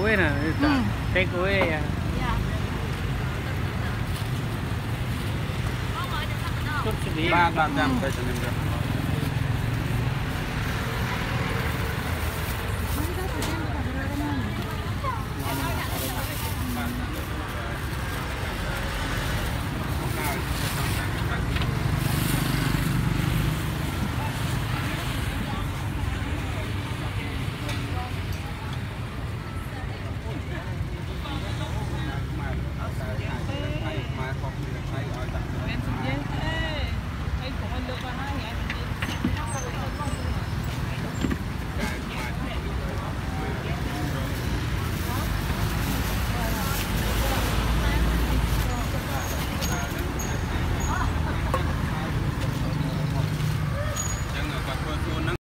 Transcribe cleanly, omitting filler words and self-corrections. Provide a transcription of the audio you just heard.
away nè, take away à. Chút đi. Ba trăm phải cho nên